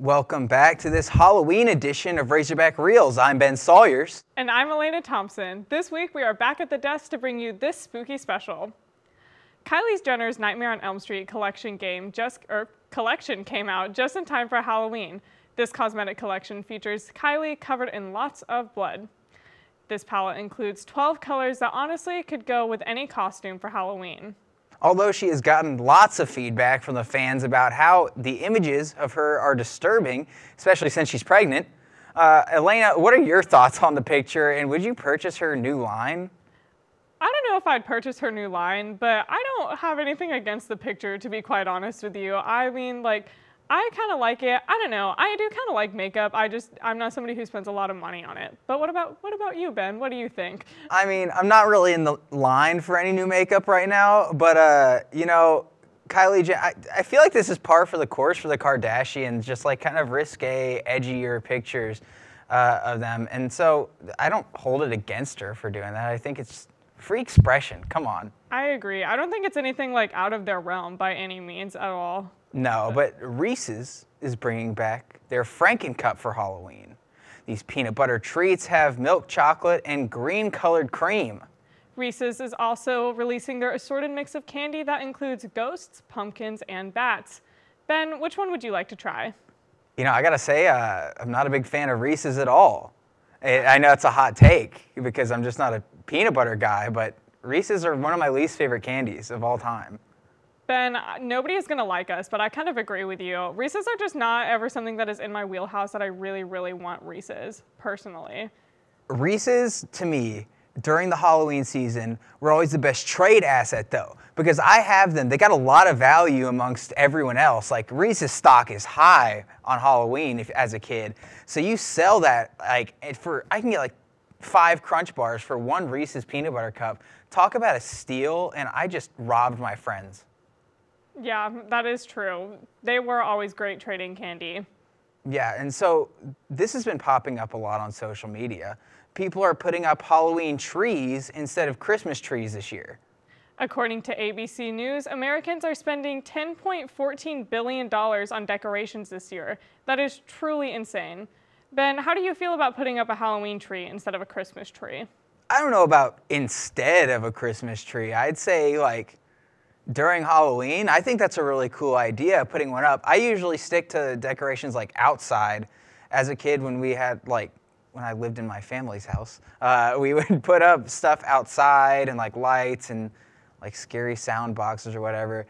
Welcome back to this Halloween edition of Razorback Reels. I'm Ben Sawyers. And I'm Elena Thompson. This week we are back at the desk to bring you this spooky special. Kylie Jenner's Nightmare on Elm Street collection came out just in time for Halloween. This cosmetic collection features Kylie covered in lots of blood. This palette includes 12 colors that honestly could go with any costume for Halloween. Although she has gotten lots of feedback from the fans about how the images of her are disturbing, especially since she's pregnant, Elena, what are your thoughts on the picture, and would you purchase her new line? I don't know if I'd purchase her new line, but I don't have anything against the picture, to be quite honest with you. I mean, I kind of like it. I don't know. I do kind of like makeup. I'm not somebody who spends a lot of money on it. But what about you, Ben? What do you think? I mean, I'm not really in the line for any new makeup right now, but you know, Kylie Jenner, I feel like this is par for the course for the Kardashians, just like kind of risque, edgier pictures of them. And so I don't hold it against her for doing that. I think it's free expression. Come on. I agree. I don't think it's anything like out of their realm by any means at all. No, but Reese's is bringing back their Franken-Cup for Halloween. These peanut butter treats have milk chocolate and green-colored cream. Reese's is also releasing their assorted mix of candy that includes ghosts, pumpkins, and bats. Ben, which one would you like to try? You know, I gotta say, I'm not a big fan of Reese's at all. I know it's a hot take because I'm just not a peanut butter guy, but Reese's are one of my least favorite candies of all time. Ben, nobody is going to like us, but I kind of agree with you. Reese's are just not ever something that is in my wheelhouse that I really, really want Reese's, personally. Reese's, to me, during the Halloween season, were always the best trade asset, though, because I have them. They got a lot of value amongst everyone else. Like, Reese's stock is high on Halloween as a kid. So you sell that, I can get 5 Crunch Bars for 1 Reese's peanut butter cup. Talk about a steal, and I just robbed my friends. Yeah, that is true. They were always great trading candy. Yeah, and so this has been popping up a lot on social media. People are putting up Halloween trees instead of Christmas trees this year. According to ABC News, Americans are spending $10.14 billion on decorations this year. That is truly insane. Ben, how do you feel about putting up a Halloween tree instead of a Christmas tree? I don't know about instead of a Christmas tree. I'd say during Halloween, I think that's a really cool idea, putting one up. I usually stick to decorations outside. As a kid, when I lived in my family's house, we would put up stuff outside and lights and scary sound boxes or whatever.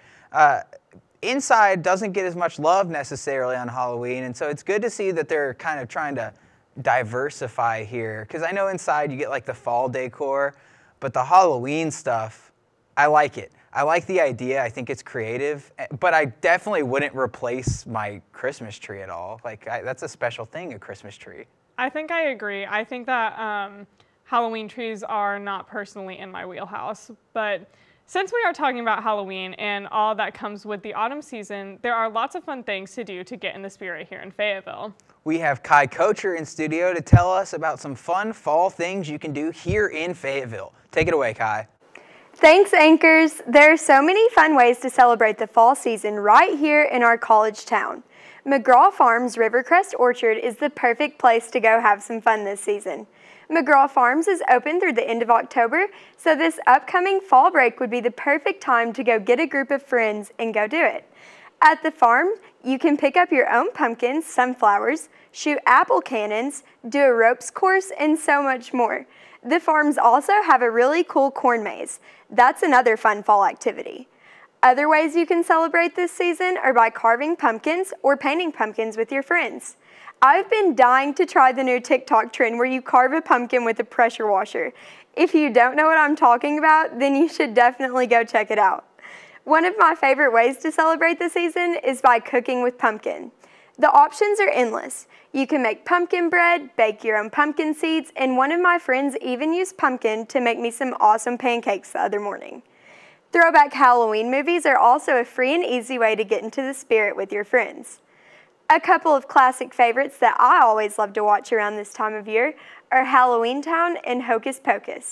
Inside doesn't get as much love necessarily on Halloween, and so it's good to see that they're kind of trying to diversify here. Because I know inside you get the fall decor, but the Halloween stuff, I like it. I like the idea. I think it's creative, but I definitely wouldn't replace my Christmas tree at all. That's a special thing, a Christmas tree. I think I agree. I think that Halloween trees are not personally in my wheelhouse, but since we are talking about Halloween and all that comes with the autumn season, there are lots of fun things to do to get in the spirit here in Fayetteville. We have Kai Kocher in studio to tell us about some fun fall things you can do here in Fayetteville. Take it away, Kai. Thanks, anchors. There are so many fun ways to celebrate the fall season right here in our college town. McGraw Farms Rivercrest Orchard is the perfect place to go have some fun this season. McGraw Farms is open through the end of October, so this upcoming fall break would be the perfect time to go get a group of friends and go do it. At the farm, you can pick up your own pumpkins, sunflowers, shoot apple cannons, do a ropes course, and so much more. The farms also have a really cool corn maze. That's another fun fall activity. Other ways you can celebrate this season are by carving pumpkins or painting pumpkins with your friends. I've been dying to try the new TikTok trend where you carve a pumpkin with a pressure washer. If you don't know what I'm talking about, then you should definitely go check it out. One of my favorite ways to celebrate the season is by cooking with pumpkin. The options are endless. You can make pumpkin bread, bake your own pumpkin seeds, and one of my friends even used pumpkin to make me some awesome pancakes the other morning. Throwback Halloween movies are also a free and easy way to get into the spirit with your friends. A couple of classic favorites that I always love to watch around this time of year are Halloween Town and Hocus Pocus.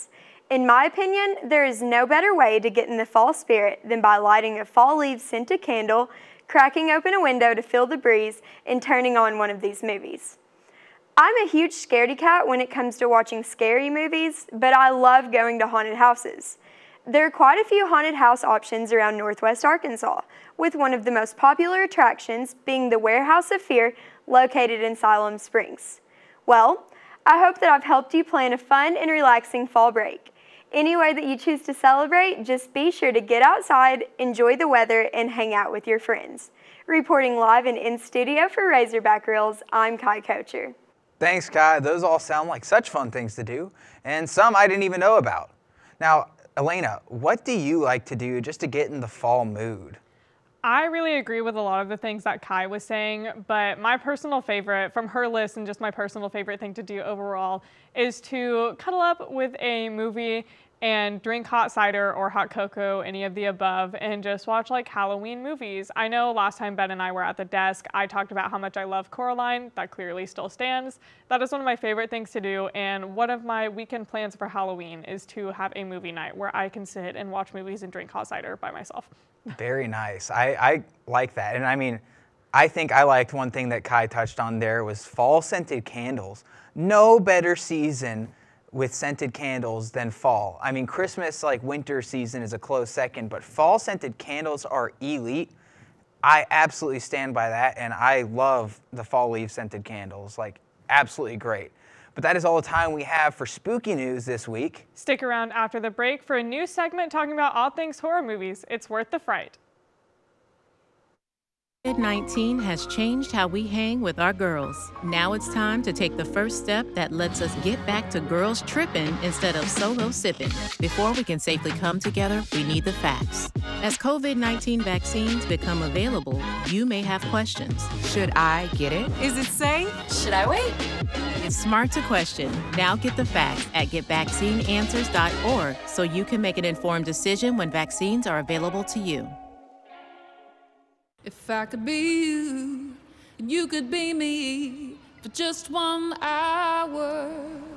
In my opinion, there is no better way to get in the fall spirit than by lighting a fall leaf scented candle, cracking open a window to feel the breeze, and turning on one of these movies. I'm a huge scaredy cat when it comes to watching scary movies, but I love going to haunted houses. There are quite a few haunted house options around Northwest Arkansas, with one of the most popular attractions being the Warehouse of Fear located in Siloam Springs. Well, I hope that I've helped you plan a fun and relaxing fall break. Any way that you choose to celebrate, just be sure to get outside, enjoy the weather, and hang out with your friends. Reporting live and in studio for Razorback Reels, I'm Kai Kocher. Thanks, Kai. Those all sound like such fun things to do, and some I didn't even know about. Now, Elena, what do you like to do just to get in the fall mood? I really agree with a lot of the things that Kai was saying, but my personal favorite from her list and just my personal favorite thing to do overall is to cuddle up with a movie and drink hot cider or hot cocoa, any of the above, and just watch like Halloween movies. I know last time Ben and I were at the desk, I talked about how much I love Coraline. That clearly still stands. That is one of my favorite things to do, and one of my weekend plans for Halloween is to have a movie night where I can sit and watch movies and drink hot cider by myself. Very nice. I like that. And I mean, I think I liked one thing that Kai touched on there was fall scented candles. No better season with scented candles than fall. I mean, Christmas, like winter season, is a close second, but fall scented candles are elite. I absolutely stand by that, and I love the fall leaf scented candles, like absolutely great. But that is all the time we have for spooky news this week. Stick around after the break for a new segment talking about all things horror movies. It's worth the fright. COVID-19 has changed how we hang with our girls. Now it's time to take the first step that lets us get back to girls tripping instead of solo sipping. Before we can safely come together, we need the facts. As COVID-19 vaccines become available, you may have questions. Should I get it? Is it safe? Should I wait? It's smart to question. Now get the facts at getvaccineanswers.org so you can make an informed decision when vaccines are available to you. If I could be you, and you could be me for just 1 hour.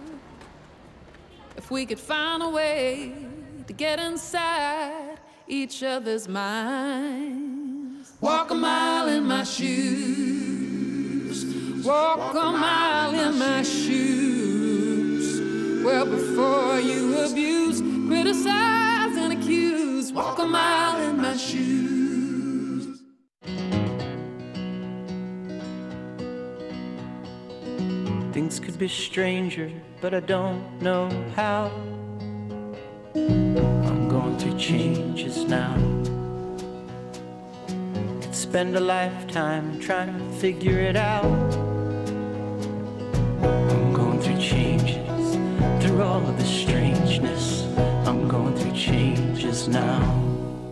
If we could find a way to get inside each other's minds. Walk a mile in my shoes. Walk a mile in my shoes. Well, before you abuse, criticize, and accuse. Walk a mile in my shoes. Things could be stranger, but I don't know how. I'm going through changes now. Could spend a lifetime trying to figure it out. I'm going through changes, through all of the strangeness. I'm going through changes now.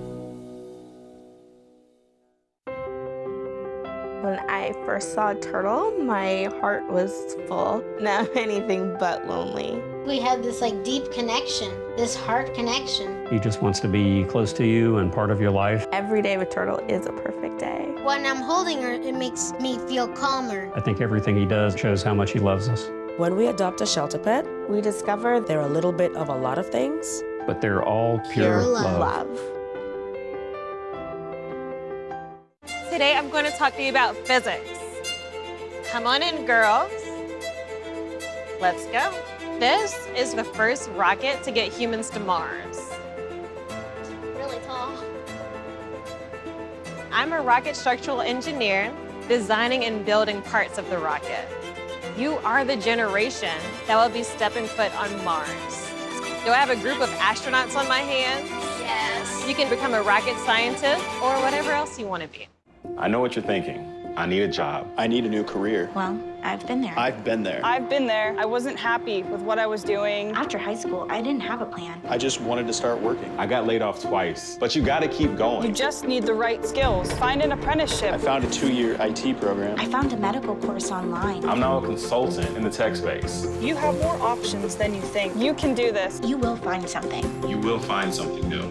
When I first saw Turtle, my heart was full. Now I'm anything but lonely. We had this like deep connection, this heart connection. He just wants to be close to you and part of your life. Every day with Turtle is a perfect day. When I'm holding her, it makes me feel calmer. I think everything he does shows how much he loves us. When we adopt a shelter pet, we discover they're a little bit of a lot of things. But they're all pure love. Today I'm going to talk to you about physics. Come on in, girls. Let's go. This is the first rocket to get humans to Mars. Really tall. I'm a rocket structural engineer, designing and building parts of the rocket. You are the generation that will be stepping foot on Mars. Do I have a group of astronauts on my hands? Yes. You can become a rocket scientist or whatever else you want to be. I know what you're thinking. I need a job. I need a new career. Well, I've been there. I've been there. I've been there. I wasn't happy with what I was doing. After high school, I didn't have a plan. I just wanted to start working. I got laid off twice, but you gotta keep going. You just need the right skills. Find an apprenticeship. I found a 2-year IT program. I found a medical course online. I'm now a consultant in the tech space. You have more options than you think. You can do this. You will find something. You will find something new.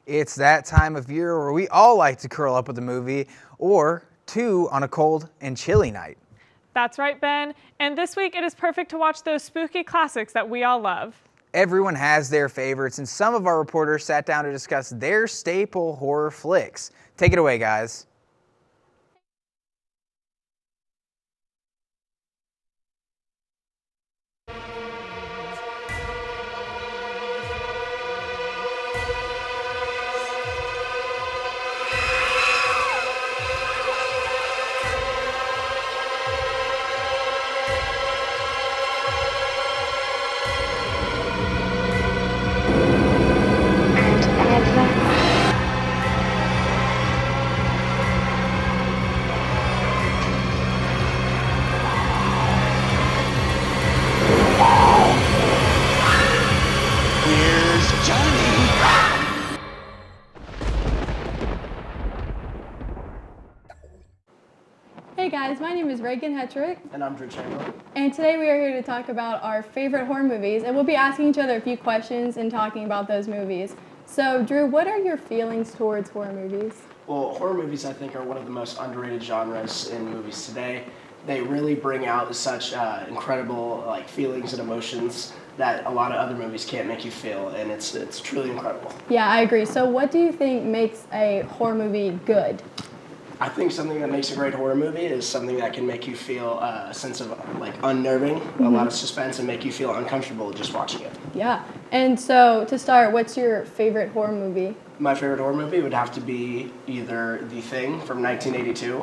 It's that time of year where we all like to curl up with a movie or two on a cold and chilly night. That's right, Ben. And this week it is perfect to watch those spooky classics that we all love. Everyone has their favorites, and some of our reporters sat down to discuss their staple horror flicks. Take it away, guys. Hey guys, my name is Reagan Hetrick. And I'm Drew Chamberlain. And today we are here to talk about our favorite horror movies, and we'll be asking each other a few questions and talking about those movies. So Drew, what are your feelings towards horror movies? Well, horror movies I think are one of the most underrated genres in movies today. They really bring out such incredible feelings and emotions that a lot of other movies can't make you feel, and it's truly incredible. Yeah, I agree. So what do you think makes a horror movie good? I think something that makes a great horror movie is something that can make you feel a sense of unnerving, a lot of suspense, and make you feel uncomfortable just watching it. Yeah. And so to start, what's your favorite horror movie? My favorite horror movie would have to be either The Thing from 1982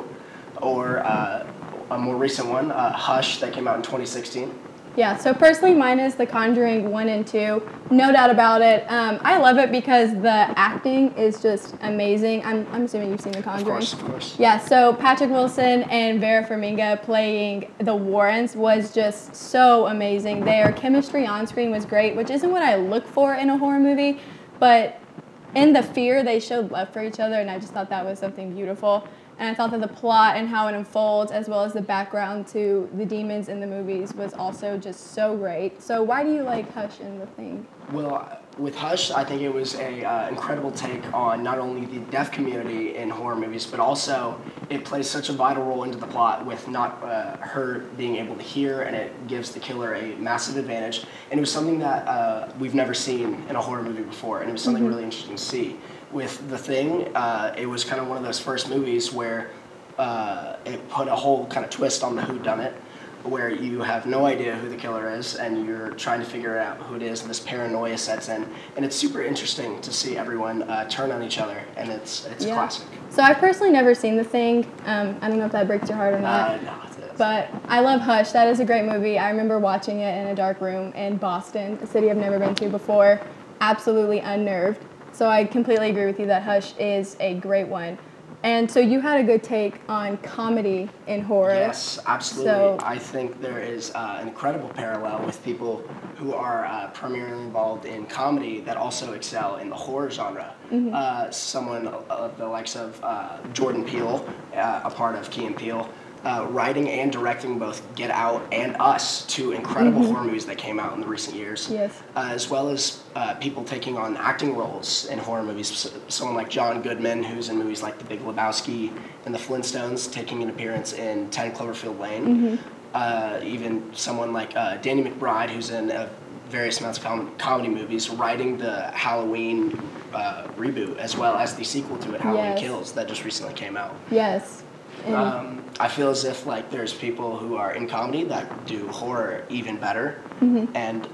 or a more recent one, Hush, that came out in 2016. Yeah, so personally mine is The Conjuring 1 and 2, no doubt about it. I love it because the acting is just amazing. I'm assuming you've seen The Conjuring. Of course. Yeah, so Patrick Wilson and Vera Farmiga playing the Warrens was just so amazing. Their chemistry on screen was great, which isn't what I look for in a horror movie, but in the fear they showed love for each other, and I just thought that was something beautiful. And I thought that the plot and how it unfolds, as well as the background to the demons in the movies, was also just so great. So why do you like Hush and The Thing? Well, with Hush, I think it was a incredible take on not only the deaf community in horror movies, but also it plays such a vital role into the plot with not her being able to hear, and it gives the killer a massive advantage. And it was something that we've never seen in a horror movie before, and it was something really interesting to see. With The Thing, it was kind of one of those first movies where it put a whole kind of twist on the whodunit, where you have no idea who the killer is and you're trying to figure out who it is, and this paranoia sets in. And it's super interesting to see everyone turn on each other, and it's a classic. So I've personally never seen The Thing. I don't know if that breaks your heart or not. No, but I love Hush. That is a great movie. I remember watching it in a dark room in Boston, a city I've never been to before. Absolutely unnerved. So I completely agree with you that Hush is a great one. And so you had a good take on comedy in horror. Yes, absolutely. So, I think there is an incredible parallel with people who are primarily involved in comedy that also excel in the horror genre. Someone of the likes of Jordan Peele, a part of Key and Peele, writing and directing both Get Out and Us, two incredible horror movies that came out in the recent years. Yes. As well as people taking on acting roles in horror movies. Someone like John Goodman, who's in movies like The Big Lebowski and The Flintstones, taking an appearance in 10 Cloverfield Lane. Even someone like Danny McBride, who's in various amounts of comedy movies, writing the Halloween reboot, as well as the sequel to it, Halloween Kills, that just recently came out. Yes. I feel as if there's people who are in comedy that do horror even better, and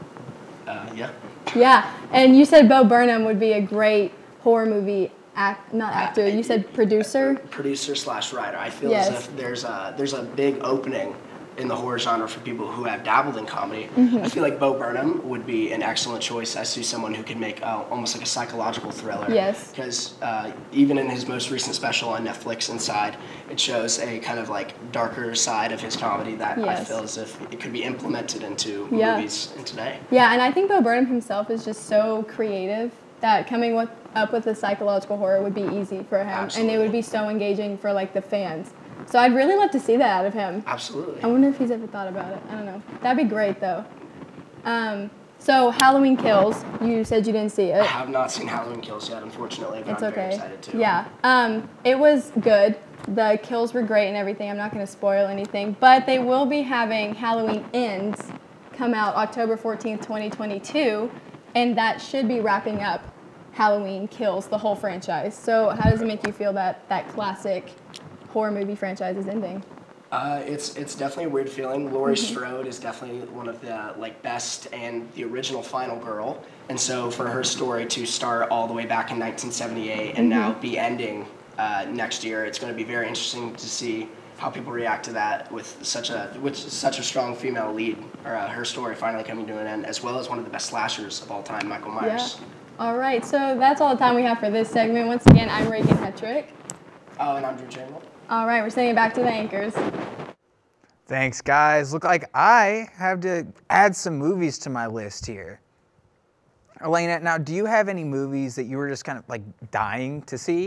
yeah. Yeah, and you said Bo Burnham would be a great horror movie not actor. You said producer. Producer/writer. I feel as if there's a big opening in the horror genre for people who have dabbled in comedy. I feel like Bo Burnham would be an excellent choice as to someone who could make almost like a psychological thriller. Yes. Because even in his most recent special on Netflix, Inside, it shows a kind of darker side of his comedy that I feel as if it could be implemented into movies in today. Yeah, and I think Bo Burnham himself is just so creative that coming up with a psychological horror would be easy for him. Absolutely. And it would be so engaging for the fans. So I'd really love to see that out of him. Absolutely. I wonder if he's ever thought about it. I don't know. That'd be great though. So Halloween Kills, you said you didn't see it. I have not seen Halloween Kills yet, unfortunately, but It's I'm okay. very excited to. Yeah, it was good. The kills were great and everything. I'm not going to spoil anything, but they will be having Halloween Ends come out October 14th, 2022, and that should be wrapping up Halloween Kills, the whole franchise. So how does it make you feel that that classic horror movie franchise is ending? It's definitely a weird feeling. Laurie Strode is definitely one of the best and the original final girl, and so for her story to start all the way back in 1978 and now be ending next year, it's going to be very interesting to see how people react to that with such a strong female lead, or her story finally coming to an end, as well as one of the best slashers of all time, Michael Myers. Yeah. All right, so that's all the time we have for this segment. Once again, I'm Reagan Hetrick. Oh, and I'm Drew Chamberlain. All right, we're sending it back to the anchors. Thanks, guys. Look like I have to add some movies to my list here. Elena, now, do you have any movies that you were just kind of like dying to see?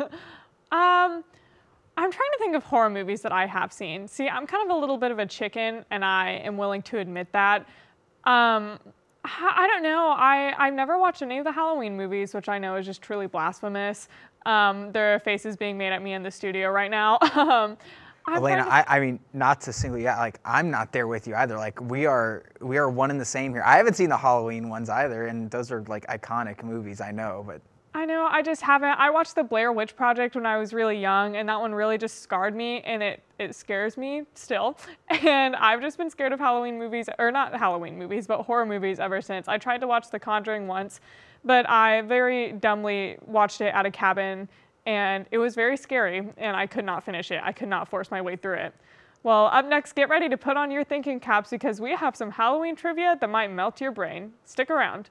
I'm trying to think of horror movies that I have seen. See, I'm kind of a little bit of a chicken, and I am willing to admit that. I don't know. I've never watched any of the Halloween movies, which I know is just truly blasphemous. There are faces being made at me in the studio right now. Elena, I mean, not to single you out, like, I'm not there with you either. Like, we are one and the same here. I haven't seen the Halloween ones either, and those are like iconic movies, I know, but. I know, I just haven't. I watched the Blair Witch Project when I was really young, and that one really just scarred me, and it scares me still. And I've just been scared of Halloween movies, or not Halloween movies, but horror movies ever since. I tried to watch The Conjuring once, but I very dumbly watched it at a cabin, and it was very scary, and I could not finish it. I could not force my way through it. Well, up next, get ready to put on your thinking caps because we have some Halloween trivia that might melt your brain. Stick around.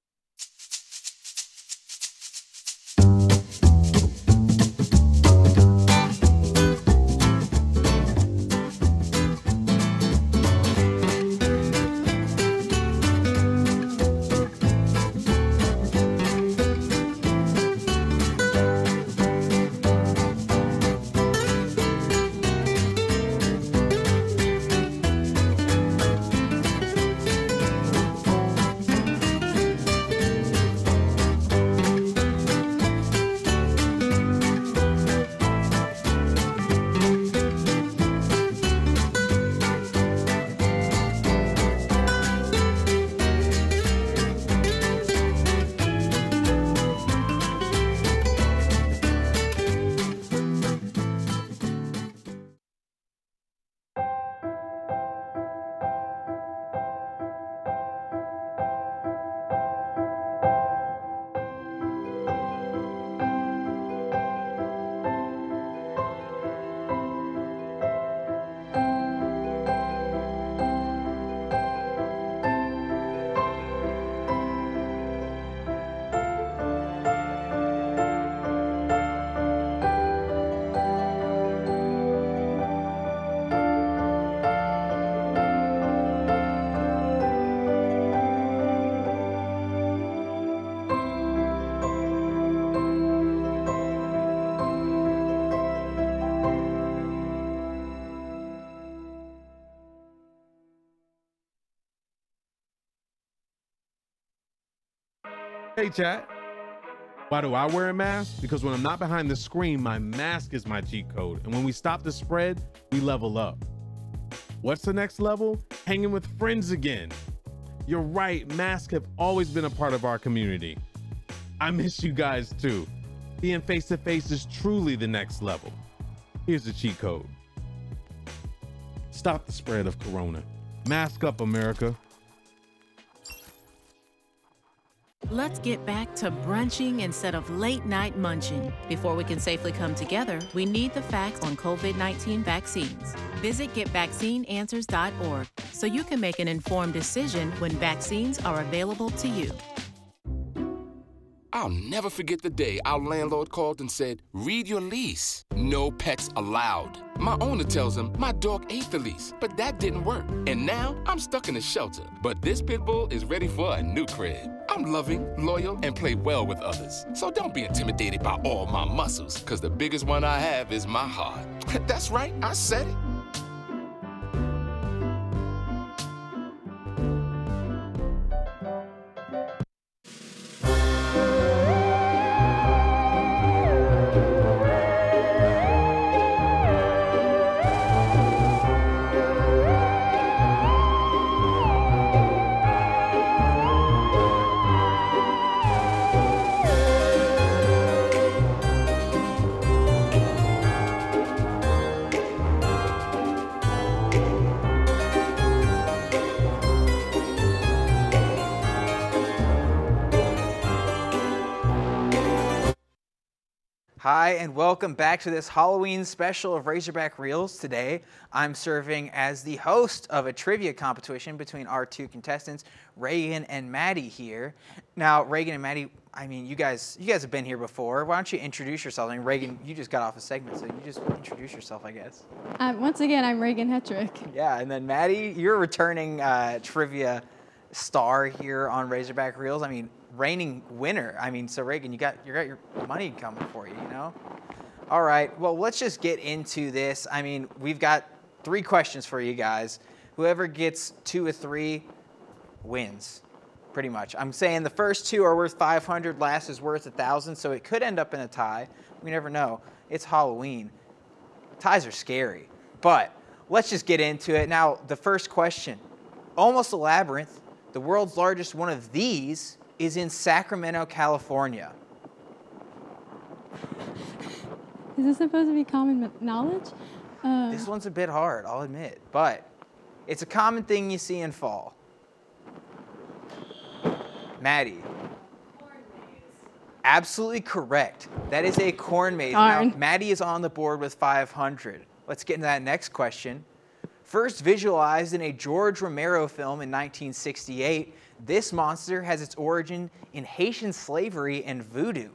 Hey, chat. Why do I wear a mask? Because when I'm not behind the screen, my mask is my cheat code. And when we stop the spread, we level up. What's the next level? Hanging with friends again. You're right, masks have always been a part of our community. I miss you guys too. Being face to face is truly the next level. Here's the cheat code. Stop the spread of Corona. Mask up, America. Let's get back to brunching instead of late night munching. Before we can safely come together, we need the facts on COVID-19 vaccines. Visit getvaccineanswers.org so you can make an informed decision when vaccines are available to you. I'll never forget the day our landlord called and said, read your lease. No pets allowed. My owner tells him my dog ate the lease, but that didn't work. And now I'm stuck in a shelter. But this pit bull is ready for a new crib. I'm loving, loyal, and play well with others. So don't be intimidated by all my muscles, because the biggest one I have is my heart. That's right, I said it. Hi, and welcome back to this Halloween special of Razorback Reels. Today, I'm serving as the host of a trivia competition between our two contestants, Reagan and Maddie here. Now, Reagan and Maddie, I mean, you guys have been here before. Why don't you introduce yourself? I mean, Reagan, you just got off a segment, so you just introduce yourself, I guess. Once again, I'm Reagan Hetrick. Yeah, and then Maddie, you're a returning trivia star here on Razorback Reels. I mean, reigning winner. I mean, so Reagan, you got your money coming for you, you know? All right, well, let's just get into this. I mean, we've got 3 questions for you guys. Whoever gets 2 or 3 wins, pretty much. I'm saying the first 2 are worth 500, last is worth 1,000, so it could end up in a tie. We never know. It's Halloween. Ties are scary, but let's just get into it. Now, the first question, almost a labyrinth. The world's largest one of these is in Sacramento, California. Is this supposed to be common knowledge? This one's a bit hard, I'll admit, but it's a common thing you see in fall. Maddie. Corn maze. Absolutely correct. That is a corn maze. Darn. Now, Maddie is on the board with 500. Let's get into that next question. First visualized in a George Romero film in 1968, this monster has its origin in Haitian slavery and voodoo.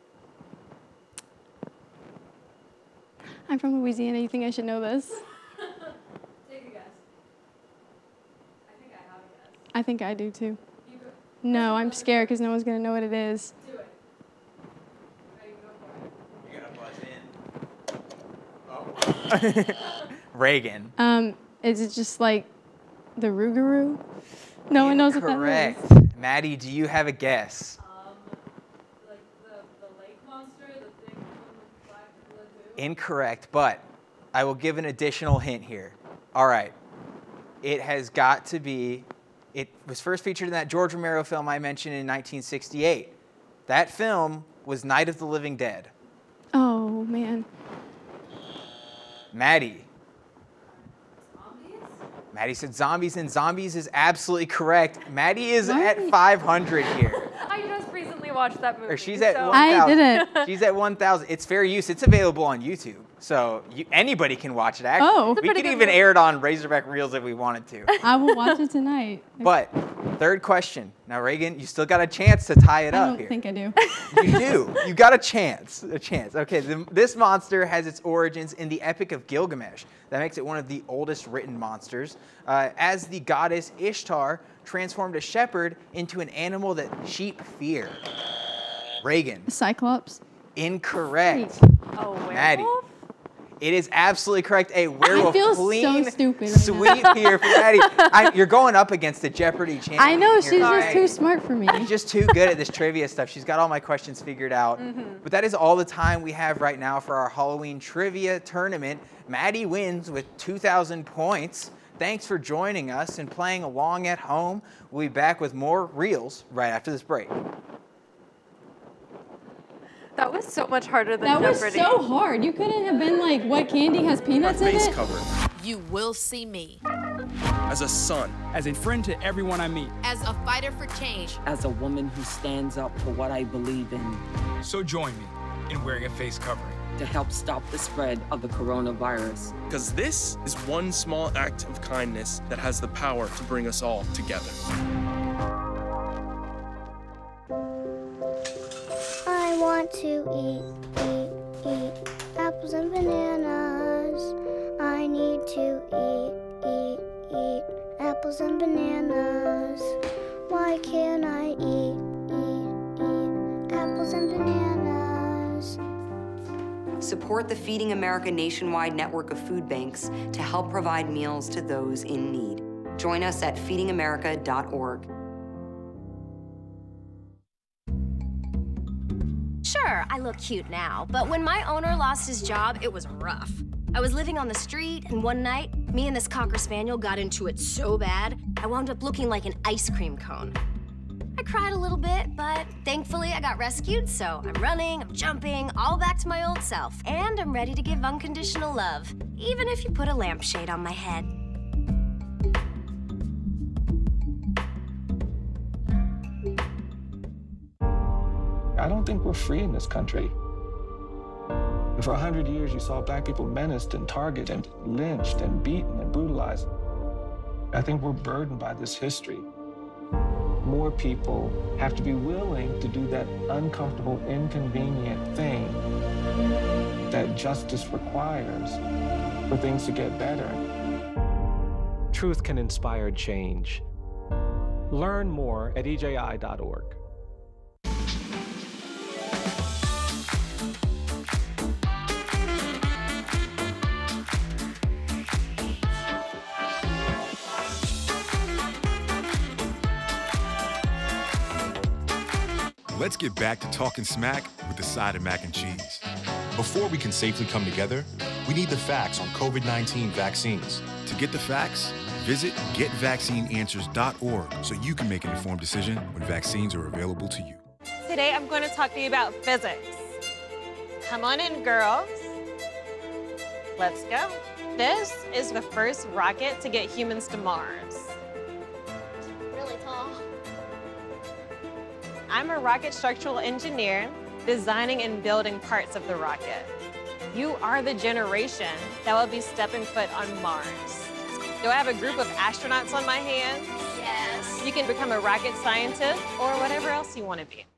I'm from Louisiana. You think I should know this? Take a guess. I think I have a guess. I think I do too. No, I'm scared because no one's going to know what it is. Do it. Ready, go for it. You're gonna buzz in. Oh. Reagan. Is it just like the Rougarou? No one knows what that is. Correct. Maddie, do you have a guess? Like the lake monster, the thing from the Black Lagoon? Incorrect, but I will give an additional hint here. All right. It has got to be, it was first featured in that George Romero film I mentioned in 1968. That film was Night of the Living Dead. Oh, man. Maddie. Maddie said zombies, and zombies is absolutely correct. Maddie is at 500 here. I just recently watched that movie. Or she's at 1,000. I didn't. She's at 1,000. It's fair use. It's available on YouTube, so anybody can watch it. Actually, Oh. we could even air it on Razorback Reels if we wanted to. I will watch it tonight. But third question. Now, Reagan, you still got a chance to tie it I up don't here. think I do. You do. You got a chance. A chance. Okay, this monster has its origins in the Epic of Gilgamesh. That makes it one of the oldest written monsters. As the goddess Ishtar transformed a shepherd into an animal that sheep fear. Reagan. Cyclops. Incorrect. Oh, werewolf? Maddie. It is absolutely correct. A werewolf. I feel Clean so stupid right sweep here for Maddie. You're going up against the Jeopardy champion. I know, here. she's just too smart for me. She's just too good at this trivia stuff. She's got all my questions figured out. But that is all the time we have right now for our Halloween trivia tournament. Maddie wins with 2,000 points. Thanks for joining us and playing along at home. We'll be back with more reels right after this break. That was so much harder than That was Jeopardy. so hard. You couldn't have been like, what candy has peanuts in Face it? cover. You will see me As a son. As a friend to everyone I meet. as a fighter for change. As a woman who stands up for what I believe in. So join me in wearing a face covering. To help stop the spread of the coronavirus. Because this is one small act of kindness that has the power to bring us all together. I want to eat apples and bananas. I need to eat apples and bananas. Why can't I eat apples and bananas? Support the Feeding America nationwide network of food banks to help provide meals to those in need. Join us at feedingamerica.org. Sure, I look cute now, but when my owner lost his job, it was rough. I was living on the street, and one night, me and this Cocker Spaniel got into it so bad, I wound up looking like an ice cream cone. I cried a little bit, but thankfully I got rescued, so I'm running, I'm jumping, all back to my old self, and I'm ready to give unconditional love, even if you put a lampshade on my head. I don't think we're free in this country. For 100 years, you saw black people menaced and targeted and lynched and beaten and brutalized. I think we're burdened by this history. More people have to be willing to do that uncomfortable, inconvenient thing that justice requires for things to get better. Truth can inspire change. Learn more at EJI.org. Let's get back to talking smack with a side of mac and cheese. Before we can safely come together, we need the facts on COVID-19 vaccines. To get the facts, visit getvaccineanswers.org so you can make an informed decision when vaccines are available to you. Today, I'm going to talk to you about physics. Come on in, girls. Let's go. This is the first rocket to get humans to Mars. Really tall. I'm a rocket structural engineer, designing and building parts of the rocket. You are the generation that will be stepping foot on Mars. Do I have a group of astronauts on my hands? Yes. You can become a rocket scientist or whatever else you want to be.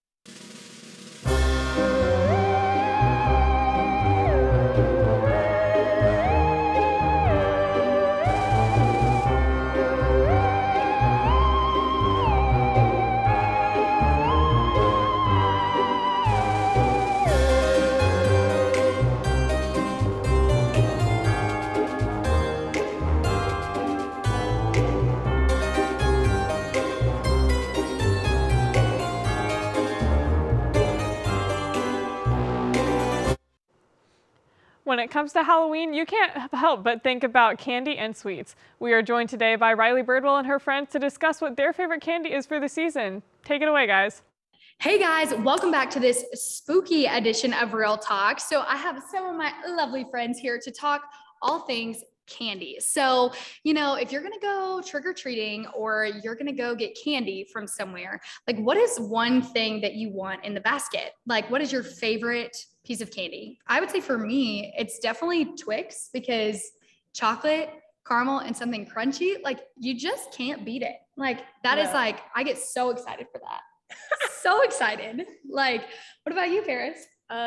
When it comes to Halloween, you can't help but think about candy and sweets. We are joined today by Riley Birdwell and her friends to discuss what their favorite candy is for the season. Take it away, guys. Hey guys, welcome back to this spooky edition of Real Talk. So I have some of my lovely friends here to talk all things candy. So, you know, if you're going to go trick-or-treating or you're going to go get candy from somewhere, like what is one thing that you want in the basket? Like what is your favorite piece of candy? I would say for me, it's definitely Twix because chocolate, caramel, and something crunchy, like you just can't beat it. Like that is like, I get so excited for that. So excited. Like, what about you, Paris?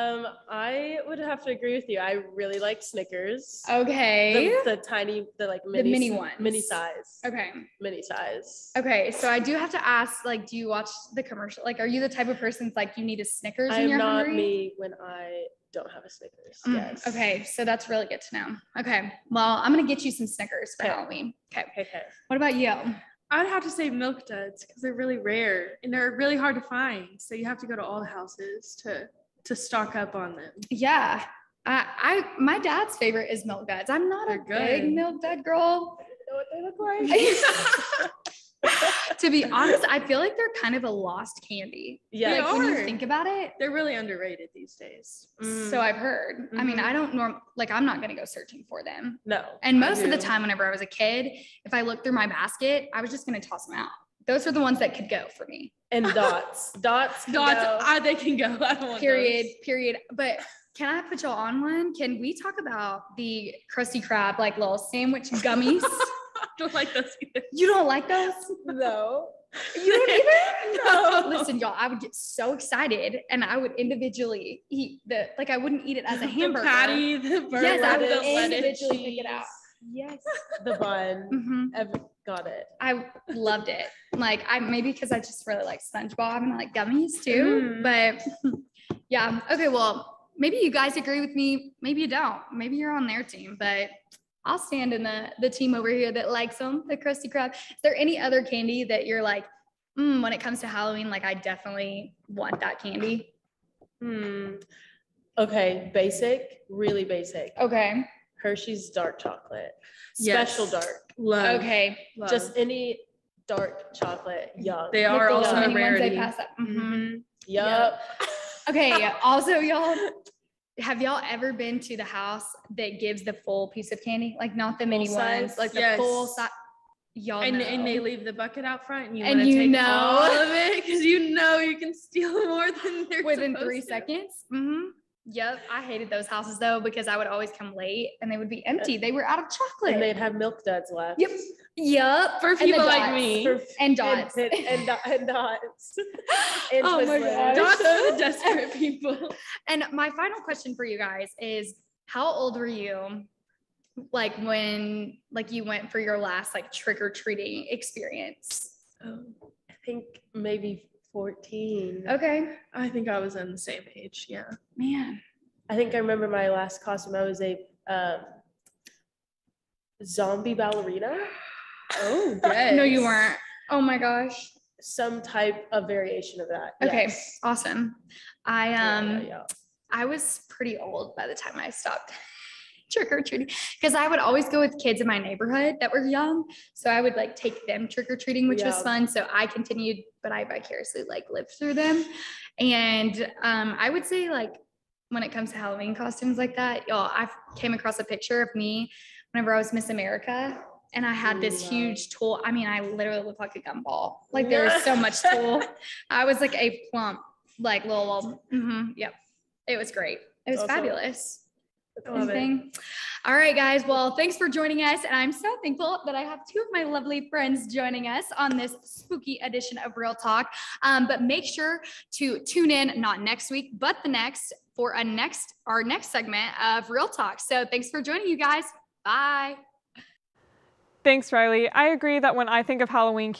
I would have to agree with you. I really like Snickers. Okay. The tiny, the mini ones. Mini size. Okay. Mini size. Okay. So I do have to ask, like, do you watch the commercial? Like, are you the type of person that's like, you need a Snickers when you're hungry? I'm not me when I don't have a Snickers. Yes. Okay. So that's really good to know. Okay. Well, I'm going to get you some Snickers for Halloween. Okay. What about you? I'd have to say Milk Duds because they're really rare and they're really hard to find. So you have to go to all the houses to stock up on them. Yeah. My dad's favorite is Milk Duds. I'm not a big Milk Dud girl. I don't know what they look like. To be honest, I feel like they're kind of a lost candy. Yeah, like when you think about it, they're really underrated these days. So I've heard. I mean, I don't I'm not gonna go searching for them. No. And most of the time, whenever I was a kid, if I looked through my basket, I was just gonna toss them out. Those are the ones that could go for me. And dots. Dots. They can go. I don't want Period. But can I put y'all on one? Can we talk about the Krusty Krab like little sandwich gummies? I don't like those either. You don't like those? No. You don't either? No. Listen, y'all, I would get so excited and I would individually eat I wouldn't eat it as a hamburger. The patty, the burger. Yes, I would the individually pick it out. Yes. The bun. I've got it. I loved it. Like maybe because I just really like SpongeBob and I like gummies too. But yeah. Okay, well, maybe you guys agree with me. Maybe you don't. Maybe you're on their team, but I'll stand in the team over here that likes them, the Krusty Krab. Is there any other candy that you're like, when it comes to Halloween, like I definitely want that candy? Okay, basic, really basic. Okay. Hershey's dark chocolate. Yes. Special dark. Love. Okay. Love. Just any dark chocolate. Yuck. They are also a rarity. They pass up. Yup. Okay. Also, y'all, have y'all ever been to the house that gives the full piece of candy? Like not the mini ones, like the full size. Y'all know. And they leave the bucket out front and you and want to take know all of it because you know you can steal more than they're within supposed 3 to. seconds. Yep, I hated those houses though because I would always come late and they would be empty. They were out of chocolate. And they'd have Milk Duds left. Yep. Yep. For people like me. And dots. And dots. Oh my God. Dots for the desperate people. And my final question for you guys is, how old were you like when you went for your last like trick-or-treating experience? I think maybe 14. Okay. I think I was in the same age. Yeah. Man. I think I remember my last costume. I was a zombie ballerina. Oh, yes. No, you weren't. Oh my gosh. Some type of variation of that. Okay. Yes. Awesome. I was pretty old by the time I stopped trick-or-treating because I would always go with kids in my neighborhood that were young. So I would like take them trick-or-treating, which was fun. So I continued, but I vicariously like lived through them. And I would say like when it comes to Halloween costumes like that, y'all, I came across a picture of me whenever I was Miss America. And I had this huge tool. I mean, I literally looked like a gumball. Like there was so much tool. I was like a plump, like little, yep. It was great. It was fabulous. I love it. All right, guys. Well, thanks for joining us. And I'm so thankful that I have two of my lovely friends joining us on this spooky edition of Real Talk. But make sure to tune in, not next week, but the next, for our next segment of Real Talk. So thanks for joining you guys. Bye. Thanks, Riley. I agree that when I think of Halloween,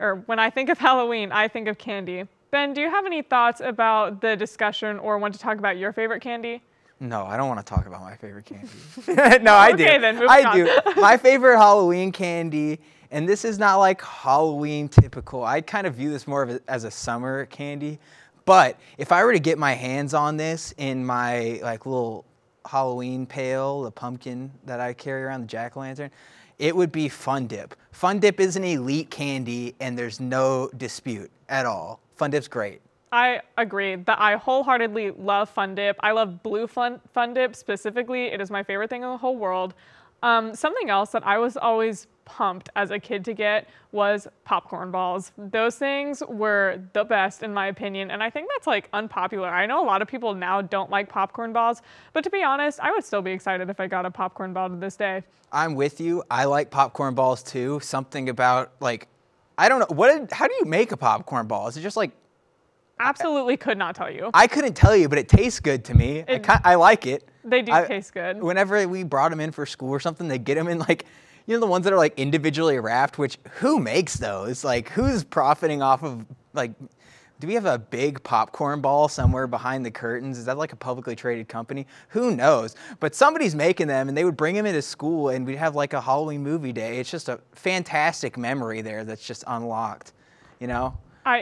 I think of candy. Ben, do you have any thoughts about the discussion or want to talk about your favorite candy? No, I don't want to talk about my favorite candy. No, I do. Okay, then, I do. My favorite Halloween candy, and this is not like Halloween typical. I kind of view this more of as a summer candy. But if I were to get my hands on this in my like little Halloween pail, the pumpkin that I carry around, the jack-o'-lantern, it would be Fun Dip. Fun Dip is an elite candy, and there's no dispute at all. Fun Dip's great. I agree that I wholeheartedly love Fun Dip. I love blue Fun Dip specifically. It is my favorite thing in the whole world. Something else that I was always pumped as a kid to get was popcorn balls. Those things were the best in my opinion, and I think that's like unpopular. I know a lot of people now don't like popcorn balls, but to be honest, I would still be excited if I got a popcorn ball to this day. I'm with you. I like popcorn balls too. Something about like, I don't know, how do you make a popcorn ball? Is it just like, absolutely could not tell you. I couldn't tell you, but it tastes good to me. I like it. They do taste good. Whenever we brought them in for school or something, they get them in like, you know, the ones that are like individually wrapped, which who makes those? Like who's profiting off of like, do we have a big popcorn ball somewhere behind the curtains? Is that like a publicly traded company? Who knows? But somebody's making them and they would bring them into school and we'd have like a Halloween movie day. It's just a fantastic memory there that's just unlocked, you know?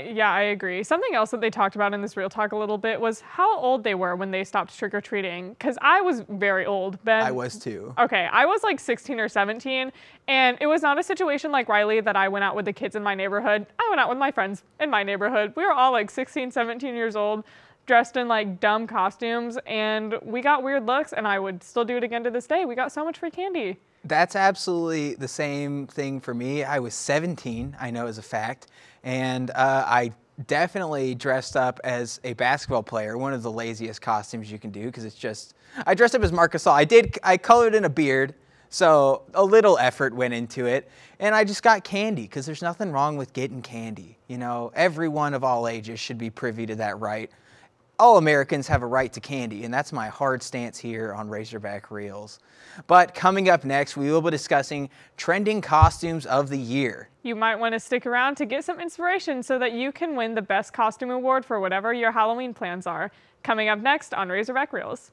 I agree. Something else that they talked about in this Real Talk a little bit was how old they were when they stopped trick-or-treating. Because I was very old, Ben. I was too. Okay, I was like 16 or 17, and it was not a situation like Riley that I went out with the kids in my neighborhood. I went out with my friends in my neighborhood. We were all like 16, 17 years old, dressed in like dumb costumes, and we got weird looks, and I would still do it again to this day. We got so much free candy. That's absolutely the same thing for me. I was 17, I know as a fact, and I definitely dressed up as a basketball player, one of the laziest costumes you can do, because it's just, I dressed up as Marc Gasol. I colored in a beard, so a little effort went into it, and I just got candy, because there's nothing wrong with getting candy. You know, everyone of all ages should be privy to that right. All Americans have a right to candy, and that's my hard stance here on Razorback Reels. But coming up next, we will be discussing trending costumes of the year. You might want to stick around to get some inspiration so that you can win the Best Costume Award for whatever your Halloween plans are. Coming up next on Razorback Reels.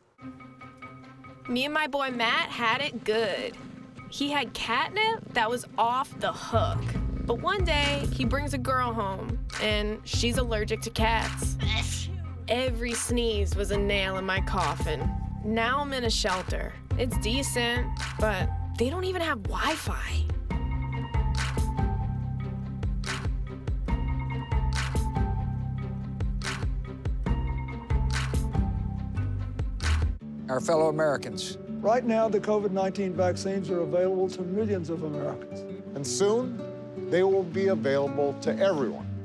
Me and my boy Matt had it good. He had catnip that was off the hook. But one day, he brings a girl home, and she's allergic to cats. Every sneeze was a nail in my coffin. Now I'm in a shelter. It's decent, but they don't even have Wi-Fi. Our fellow Americans. Right now, the COVID-19 vaccines are available to millions of Americans. And soon, they will be available to everyone.